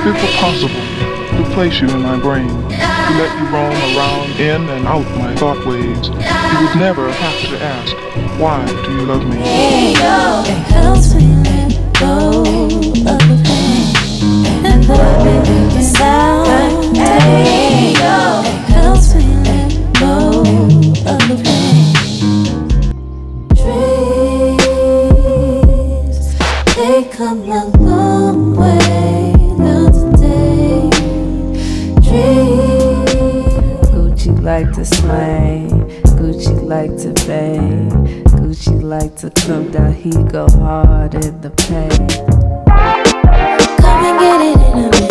it were possible to place you in my brain, to let you roam around in and out my thought waves, you would never have to ask, why do you love me? It helps me let go of the pain and the sound. It helps me let go of the pain. Dreams, they come a long way down today. Dreams. Gucci like to swing, Gucci like to bang, Gucci like to come down, he go hard in the pain. Come and get it in a minute.